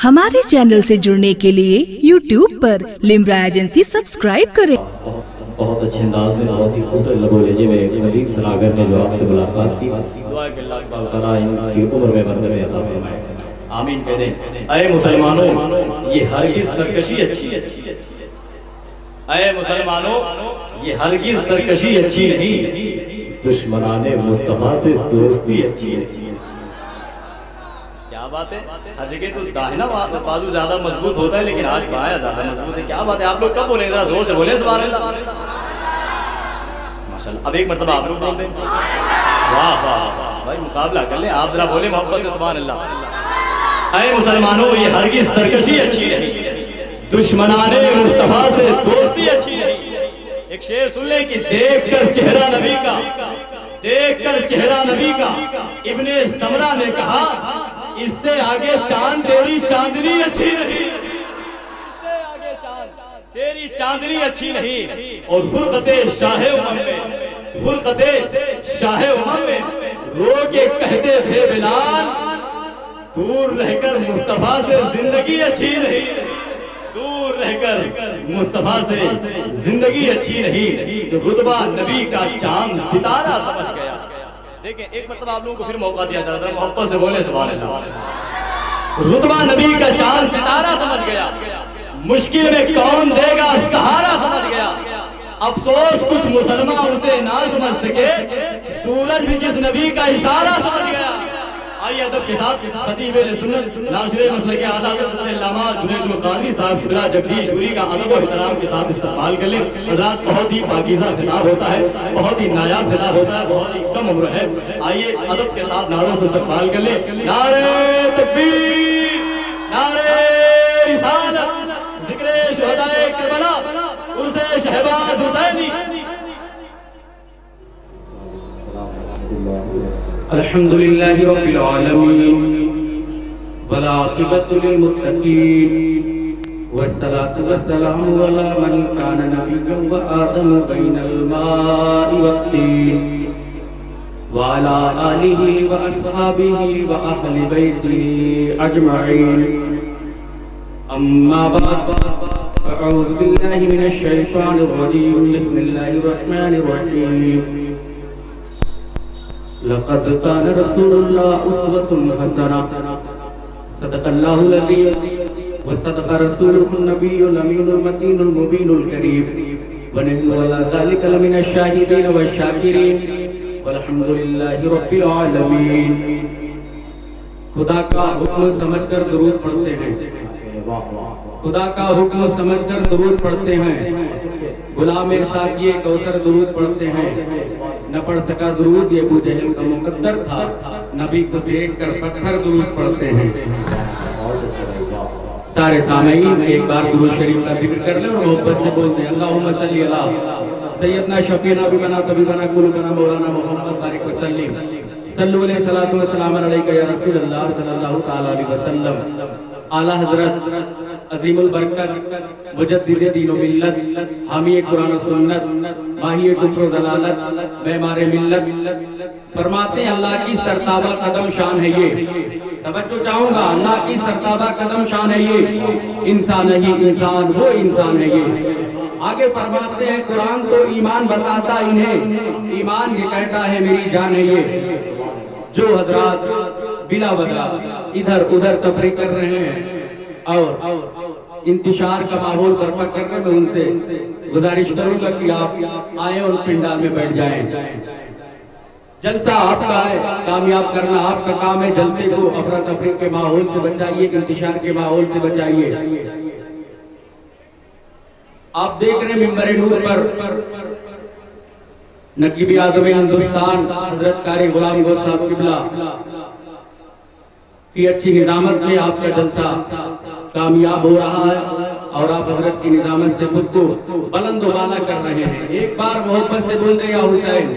हमारे चैनल से जुड़ने के लिए YouTube पर लिम्रा एजेंसी सब्सक्राइब करें। बहुत अच्छे अंदाज में, बहुत ही खूबसूरत लबो लहजे में नजीब सनागर ने जो आपसे मुलाकात की, दुआ कि अल्लाह ताला इनकी उम्र में बरकत अता फरमाए। आमीन कह दें। अय मुसलमानों, ये हरगिज़ सरकशी अच्छी है। अय मुसलमानों, ये हरगिज़ सरकशी अच्छी नहीं, दुश्मनाने मुस्तफा से दोस्ती अच्छी है। क्या बात है, हर जगह तो दाहिना बाजू ज्यादा मजबूत होता है, लेकिन आज बायां ज्यादा मजबूत है। क्या बात है, आप लोग कब बोले, जरा जोर से बोले सुभान अल्लाह, माशाल्लाह। अब एक मर्तबा आप लोग बोल दें, वाह वाह भाई, मुकाबला कर ले, आप जरा बोले मोहब्बत से सुभान अल्लाह। अय मुसलमानों, ये हरगिज़ सरकशी अच्छी नहीं, दुश्मनाने मुस्तफा से दोस्ती अच्छी नहीं। एक शेर सुन ले कि देखकर चेहरा नबी का, देखकर चेहरा नबी का, इब्ने समरा ने कहा इससे आगे चांद तेरी चांदनी अच्छी नहीं, इससे आगे चांद तेरी चांदनी अच्छी नहीं। और फुरकते शाहे उमम में, फुरकते शाहे उमम में रो के कहते थे बिलाल, दूर रहकर मुस्तफा से जिंदगी अच्छी नहीं, दूर रहकर मुस्तफा से जिंदगी अच्छी नहीं। तो रुतबा नबी का चांद सितारा समझ गया। देखें, एक मतलब आप लोगों को फिर मौका दिया जाता है, मोहब्बत से बोले सुभान अल्लाह। रुतबा नबी का चांद सितारा समझ गया, मुश्किल में कौन देगा सहारा समझ गया। अफसोस कुछ मुसलमान उसे ना समझ सके, सूरज भी जिस नबी का इशारा समझ गया। आइए अदब के साथ खतीब सुन्नत नाशिर मसलक आला हज़रत अल्लामा जुनैद क़ादरी साहब क़िबला जगदीशपुरी का अदब और एहतराम के साथ इस्तक़बाल कर लें। हज़रात, बहुत ही पाकीज़ा खिताब होता है, बहुत ही नायाब खिताब होता है, बहुत ही कम उम्र है। आइए अदब के साथ नारों से इस्तक़बाल कर लें। नारे तकबीर, नारे रिसालत, ज़िक्रे शुहदाए करबला, उर्से शहबाज हुसैनी। अल्हम्दुलिल्लाहि रब्बिल आलमीन वल आक़िबतु लिल मुत्तक़ीन वस्सलातु वस्सलामु अला मन काना नबिय्यन व आदम बैनल माइ वत्तीन व अला आलिहि व अस्हाबिहि व अहलि बैतिहि अजमईन। अम्मा बाद, अऊज़ु बिल्लाहि मिनश शैतानिर रजीम, बिस्मिल्लाहिर रहमानिर रहीम। लक़द कान रसूलुल्लाह उस्वतुन हसना, सदक़ल्लाहुल अज़ीम व सदक़ रसूलुहुन नबियुल अमीनुल मतीनुल मुबीनुल करीम व नहनु अला ज़ालिका लमिनश शाहिदीन व शाकिरीन वल्हम्दुलिल्लाहि रब्बिल आलमीन। खुदा का हुक्म समझकर दुरूद पढ़ते हैं, खुदा का हुक्म समझकर दुरूद पढ़ते हैं। गुलाम साकिए कौसर दुरूद पढ़ते हैं, न पढ़ सका दुरूद ये अबू जहल का मुकद्दर था, नबी को देखकर पत्थर दुरूद पढ़ते हैं। सारे सामईन एक बार दुरूद शरीफ का जिक्र कर ले और मोहब्बत से बोलते हैं, अल्लाहुम्मा सल्ली अला सय्यदना शफीना बिना तबीबना कुलुबना मौलाना मोहम्मद बारिक वसल्लिम सल्लु अलैहि सलातु व सलाम अलैका या रसूलल्लाह सल्लल्लाहु तआला अलैहि वसल्लम। आला हजरत अजीमुल बरकत मुजद्दिद दीन व मिल्लत, हामी कुरान व सुन्नत, माही कुफ्र व दलालत, बेमारे मिल्लत फरमाते हैं, अल्लाह की सरताबा कदम शान है ये। तवज्जो चाहूंगा, अल्लाह की सरताबा कदम शान है ये, इंसान ही इंसान वो इंसान है ये। आगे फरमाते हैं, कुरान तो ईमान बताता इन्हें, ईमान ये कहता है मेरी जान है ये। जो हजरात बिला वजह इधर उधर तफरीक कर रहे हैं और इंतशार का माहौल बर्पा कर रहे हैं, मैं उनसे गुजारिश करूंगा कि आप आए और पिंडाल में बैठ जाएं। जलसा आपका है, कामयाब करना आपका काम है। जलसे को अफरा तफरी के माहौल से बचाइए, इंतशार के माहौल से बचाइए। आप देख रहे हैं मिंबर नूर पर नकीब आज़म हिंदुस्तान हजरत कारी गुलाम गौस साहब क़िबला की अच्छी निजामत में आपका जलसा कामयाब हो रहा है और आप हजरत की निजामत से खुद को बुलंद वाला कर रहे हैं। एक बार मोहब्बत से बोल रहे हुसैन।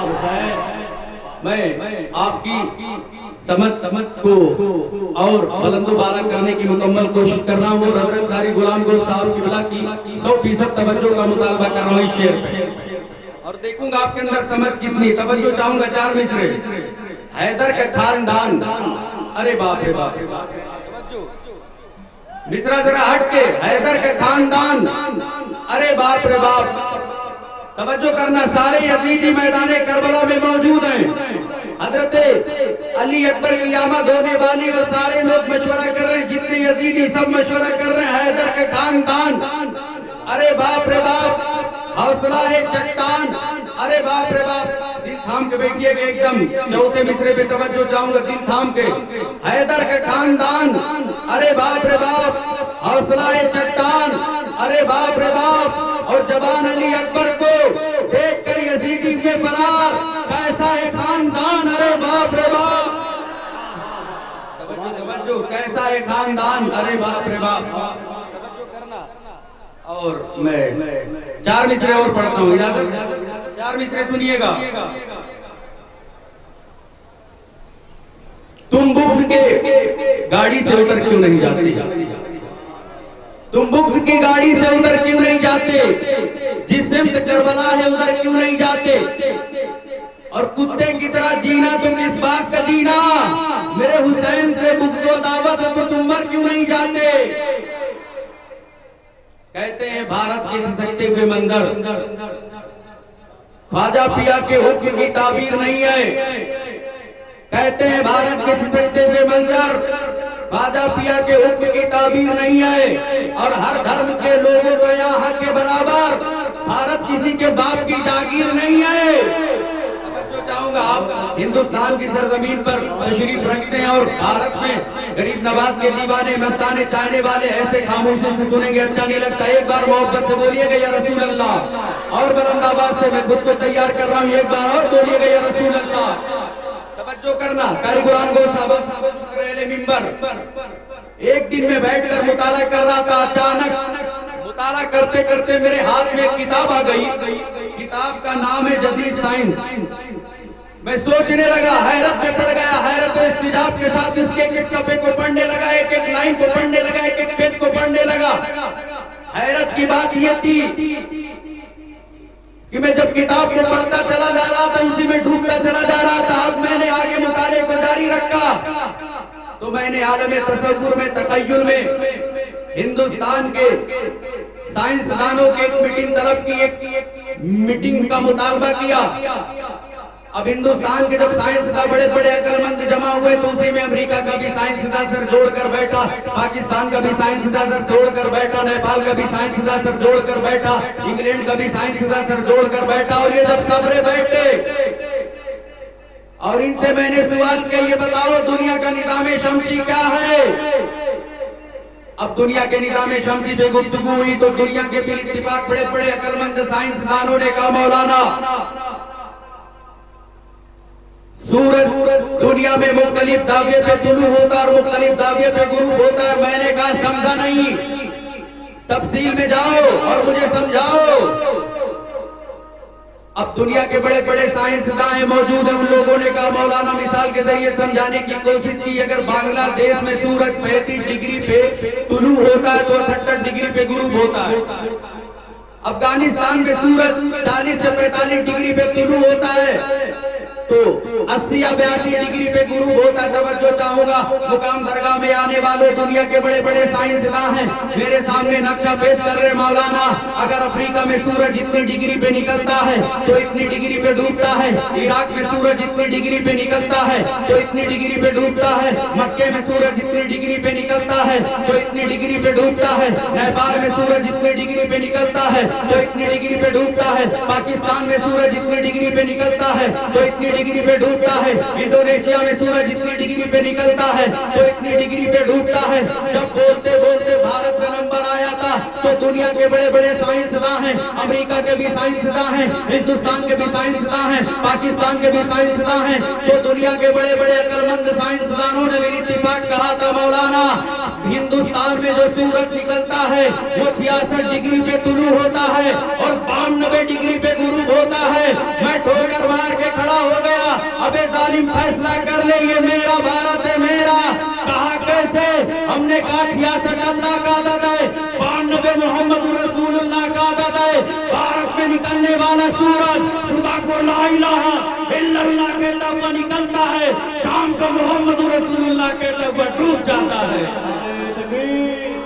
मैं आपकी समझ को और बुलंद वाला करने की मुकम्मल कोशिश कर रहा हूँ और हजरत कारी गुलाम गौस साहब क़िबला की 100% तवज्जो का मुतालबा कर रहा हूँ इस शेर पे और देखूंगा आपके अंदर समझ कितनी। तवज्जो चाहूंगा, 4 मिसरे। हैदर का खानदान, अरे बाप रे बाप, मिश्रा जरा हट के, हैदर का खानदान, अरे बाप रे बाप, तवज्जो करना, सारे यजीदी मैदाने करबला में मौजूद हैं। हजरत अली अकबर की आमद होने वाली और सारे लोग मशवरा कर रहे हैं, जितने यजीदी सब मशवरा कर रहे हैं, हैदर का खानदान, अरे बाप रे बाप, हौसला है चट्टान, अरे बाप रे बाप, दिल थाम के बैठिएगा एकदम, चौथे मिसरे पे तवज्जो चाहूंगा, दिल थाम के, हैदर का खानदान, अरे बाप रे बाप, हौसला है चट्टान, अरे बाप रे बाप, और जवान अली अकबर को देख कर यजीदी में फरार, कैसा है खानदान, अरे बाप रे बाप, तवज्जो, कैसा है खानदान, अरे बाप रे बाप। और मैं 4 मिसरे और पढ़ता हूँ, इजाजत, 4 मिसरे सुनिएगा। तुम बुक्स के गाड़ी से उतर क्यों नहीं जाते, तुम बुक्स की गाड़ी से उधर क्यों नहीं जाते, जिस सिमत करबला है उधर क्यों नहीं जाते, और कुत्ते की तरह जीना तुम इस बात का जीना, मेरे हुसैन से बुक्स दावत तो तुम मर क्यों नहीं जाते। कहते हैं भारत के सजते हुए मंदिर, ख्वाजा पिया के हुक्म की ताबीर नहीं है। कहते हैं भारत के सजते हुए मंदिर, ख्वाजा पिया के हुक्म की ताबीर नहीं है, और हर धर्म के लोगों को यहाँ के बराबर, भारत किसी के बाप की जागीर नहीं है। चाहूंगा आप हिंदुस्तान की सरजमीन पर तशरीफ रखते हैं और भारत में गरीब नवाज के दीवाने मस्ताने चाहने वाले ऐसे खामोशी से सुनेंगे, अच्छा नहीं लगता। एक बार मोहब्बत से बोलिएगा या रसूल अल्लाह, और बुलंदाबाद से मैं खुद को तैयार कर रहा हूँ, एक बार और बोलिएगा या रसूल अल्लाह। तवज्जो करना, कारी कुरान को मिंबर, एक दिन में बैठकर मुताला कर रहा था, अचानक मुताला करते करते मेरे हाथ में एक किताब आ गई, किताब का नाम है जदीद साइंस। मैं सोचने लगा, हैरत में पड़ गया, हैरत और इस्तिजाब के साथ इसके एक सफ़े को पढ़ने लगा, एक एक लाइन को पढ़ने लगा, एक एक पेज को पढ़ने लगा। हैरत की बात यह थी कि मैं जब किताब को पढ़ता चला जा रहा था, उसी में डूबता चला जा रहा था। अब मैंने आगे मुताले को जारी रखा तो मैंने आलम तसव्वुर में, तखय्युल में हिंदुस्तान के साइंसदानों की एक मीटिंग तलब की, एक मीटिंग का मुतालबा किया। अब हिंदुस्तान के जब साइंसदान बड़े बड़े अक्लमंद जमा हुए तो उसी में अमेरिका का भी साइंसदान सर जोड़कर बैठा, पाकिस्तान का भी साइंसदान सर जोड़कर बैठा, नेपाल का भी साइंसदान सर जोड़कर बैठा, इंग्लैंड का भी साइंसदान सर जोड़कर बैठा। और ये जब सबरे बैठे और इनसे मैंने सवाल किया, ये बताओ दुनिया का निज़ाम शमसी क्या है। अब दुनिया के निज़ाम शमसी से गुफ्तगू हुई तो दुनिया के भी इत्तिफाक बड़े बड़े अक्लमंद साइंसदानों ने कहा, मौलाना सूरज दुनिया में मुख्तलिफ जाविये पे तुलू होता है और मुख्तलिफ जाविये पे गुरूब होता है। मैंने कहा समझा नहीं, तफसील में जाओ और मुझे समझाओ। अब दुनिया के बड़े बड़े साइंसदान मौजूद हैं, उन लोगों ने कहा मौलाना मिसाल के जरिए समझाने की कोशिश की, अगर बांग्लादेश में सूरज 35 डिग्री पे तुलू होता है तो 68 डिग्री पे गुरूब होता है। अफगानिस्तान में सूरज 40 से 45 डिग्री पे तुलू होता है तो 80 या 82 डिग्री पे गुरूब होता है। तवज्जो चाहूंगा, मुकाम दरगाह में आने वाले दुनिया के बड़े बड़े साइंसदान हैं, मेरे सामने नक्शा पेश कर रहे मौलाना, अगर अफ्रीका में सूरज इतनी डिग्री पे निकलता है तो इतनी डिग्री पे डूबता है, इराक में सूरज इतनी डिग्री पे निकलता है तो इतनी डिग्री पे डूबता है, मक्के में सूरज इतनी डिग्री पे निकलता है तो इतनी डिग्री पे डूबता है, नेपाल में सूरज इतनी डिग्री पे निकलता है तो इतनी डिग्री पे डूबता है, पाकिस्तान में सूरज इतनी डिग्री पे निकलता है तो इतनी डिग्री पे डूबता है, इंडोनेशिया में सूरज इतनी डिग्री पे निकलता है तो इतनी डिग्री पे डूबता है। जब बोलते बोलते भारत का नंबर आया था तो दुनिया के बड़े बड़े साइंसदान हैं, अमेरिका के भी साइंसदान हैं, हिंदुस्तान के भी साइंसदान हैं, पाकिस्तान के भी साइंसदान हैं, तो दुनिया के बड़े बड़े अक्लमंद साइंसदानों ने भी इत्तेफाक कहा था मौलाना हिंदुस्तान में जो सूरज निकलता है वो 66 डिग्री पे तुलू होता है और 92 डिग्री पे गुरूब होता है। मैं ठोकर मार के खड़ा हो गया, अबे जालिम फैसला कर ले, ये मेरा भारत है मेरा। कहा कैसे? हमने कहा 66 अल्लाह का आदत है, 92 मोहम्मद रसूलुल्लाह का आदत है। भारत में निकलने वाला सूरज सुबह को ला इलाहा इल्लल्लाह के लफ्ज़ निकलता है, शाम को मोहम्मद रसूलुल्लाह के लफ्ज़ डूब जाता है।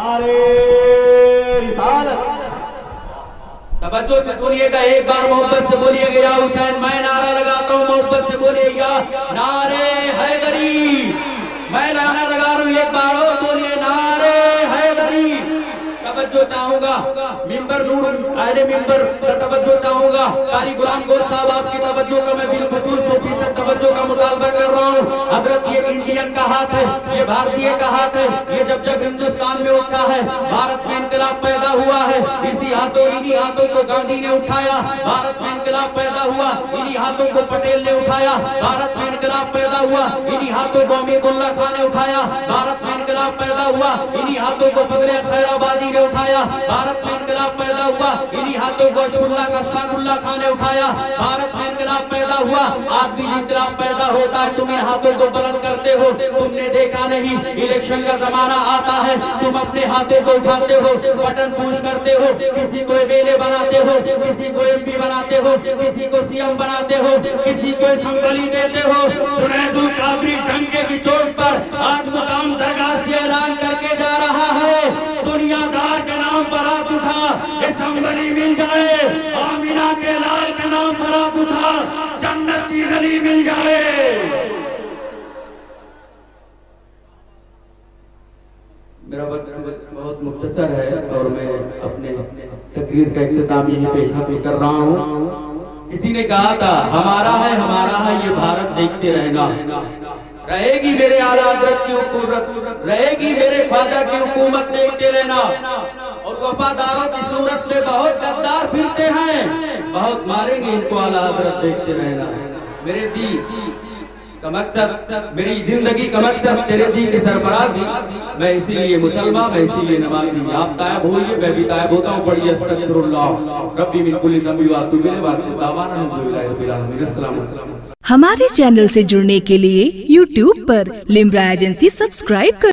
नारे रिसालत। तवज्जो से सुनिएगा, एक बार मोहब्बत से बोलिएगा या हुसैन। मैं नारा लगाता हूँ, मोहब्बत से बोलिएगा नारे हैदरी। मैं नारा लगा रहा हूँ, एक बार और बोलिए नारे हैदरी। तवज्जो चाहूंगा, मिंबर नूर अहले मिंबर तवज्जो चाहूंगा। कारी गुलाम गौस साहब आपकी तवज्जो का मैं बिल्कुल 100% तवज्जो का मुतालबा कर रहा हूँ। हजरत ये इंडियन का हाथ है, ये भारतीय का हाथ है। ये जब हिंदुस्तान में उठा है, भारत में इंकलाब पैदा हुआ है, इसी हाथों इन्हीं हाथों को गांधी ने उठाया, भारत में इंकलाब पैदा हुआ। इन्हीं हाथों को पटेल ने उठाया, भारत में इंकलाब पैदा हुआ। इन्हीं हाथों को अमीरुल्लाह खान ने उठाया, भारत में इंकलाब पैदा हुआ। इन्हीं हाथों को फजले खैराबादी ने उठाया, भारत में इंकलाब पैदा हुआ। इन्हीं हाथों को अशफाकुल्लाह का साकुल्लाह खान ने उठाया, भारत में इंकलाब पैदा हुआ। आज भी इंकलाब पैदा होता है, तुम इन हाथों को बुलंद करते हो। तुमने देखा नहीं, इलेक्शन का जमाना आता है, तुम अपने हाथों को उठाते हो, बटन पुश करते हो, किसी को एमएलए बनाते हो, किसी को एमपी बनाते हो, किसी को सीएम बनाते हो, किसी को असेंबली देते हो। जुनैदुल कादरी डंके की चोट पर आज मुकाम दरगाह से ऐलान करके जा रहा है, दुनियादार के नाम पर हाथ उठा, असेंबली मिल जाए। आमिना के लाल के नाम पर हाथ उठा, जन्नत की गली मिल जाए। मेरा वक्त बहुत मुख्तसर है और मैं अपने तकरीर का इख्तिताम यहीं पे कर रहा हूँ। किसी ने कहा था हमारा है ये भारत देखते रहना, रहेगी मेरे आला हज़रत की हुकूमत, रहेगी मेरे ख्वाजा की हुकूमत देखते रहना। और वफादारों की सूरत में बहुत गद्दार फिरते हैं, बहुत मारेंगे इनको आला हज़रत देखते रहना। मेरे दी का मकसद, मेरी जिंदगी का मकसद तेरे दी की सरफराजी। मैं इसीलिए मुसलमान, मैं इसीलिए नमाज़ी। आप तायब होइए, मैं भी तायब होता हूँ। बड़ी अस्तगफिरुल्लाह रब्बी मिन कुल्ली ज़ंबि व अतूबु इलैहि व आखिरु दअवाना अल्हम्दुलिल्लाहि रब्बिल आलमीन। अस्सलाम वालेकुम। हमारे चैनल से जुड़ने के लिए YouTube पर लिम्रा एजेंसी सब्सक्राइब करें।